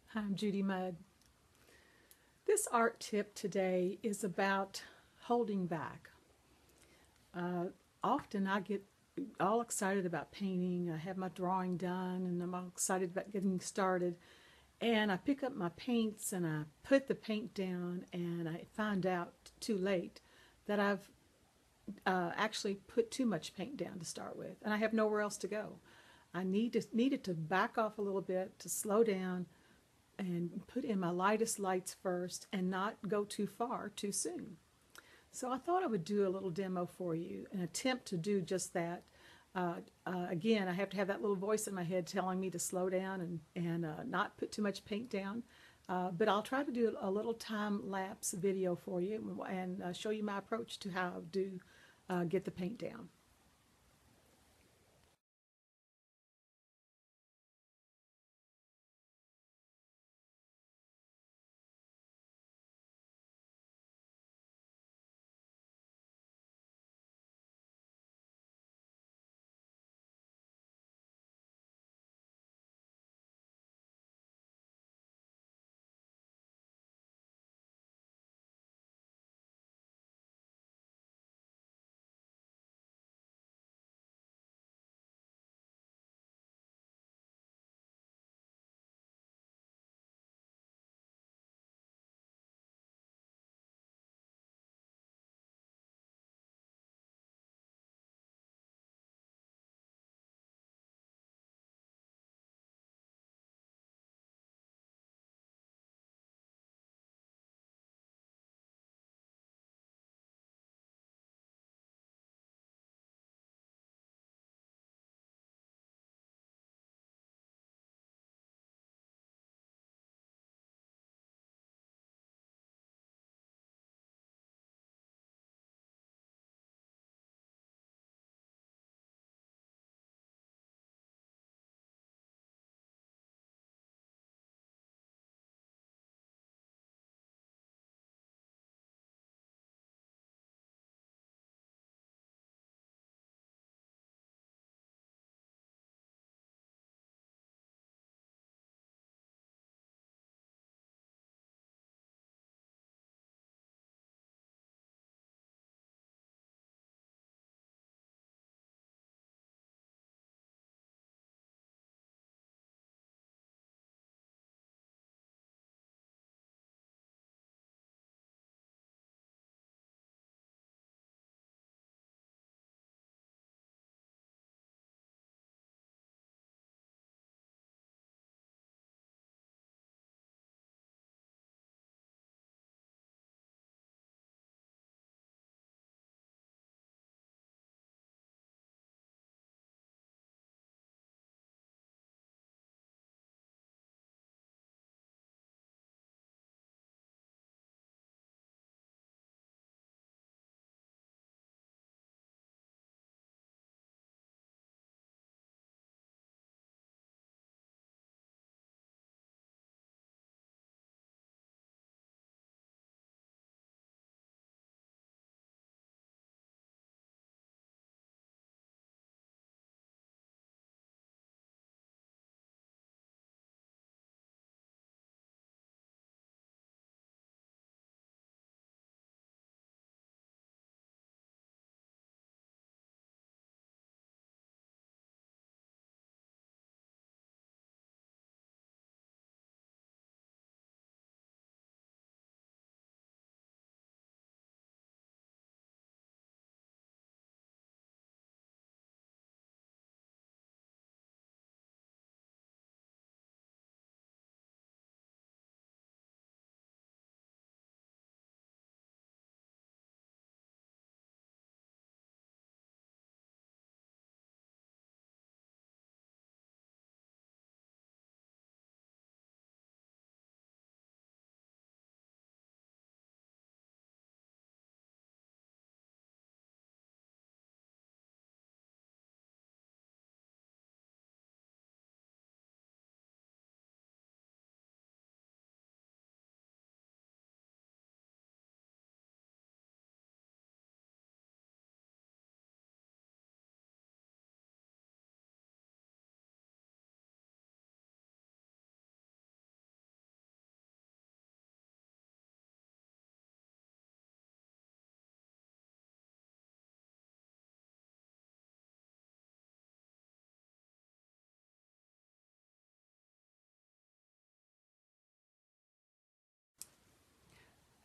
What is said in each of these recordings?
Hi, I'm Judy Mudd. This art tip today is about holding back. Uh, Often I get all excited about painting. I have my drawing done and I'm all excited about getting started. And I pick up my paints and I put the paint down and I find out too late that I've actually put too much paint down to start with and I have nowhere else to go. I needed to back off a little bit, to slow down, and put in my lightest lights first and not go too far too soon. So I thought I would do a little demo for you, an attempt to do just that. Again, I have to have that little voice in my head telling me to slow down and not put too much paint down. But I'll try to do a little time-lapse video for you and show you my approach to how to get the paint down.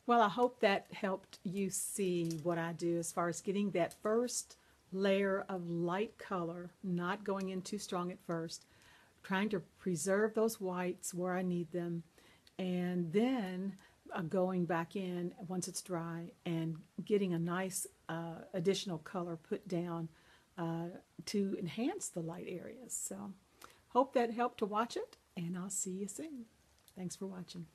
Well, I hope that helped you see what I do as far as getting that first layer of light color, not going in too strong at first, trying to preserve those whites where I need them, and then going back in once it's dry and getting a nice additional color put down to enhance the light areas. So hope that helped to watch it, and I'll see you soon. Thanks for watching.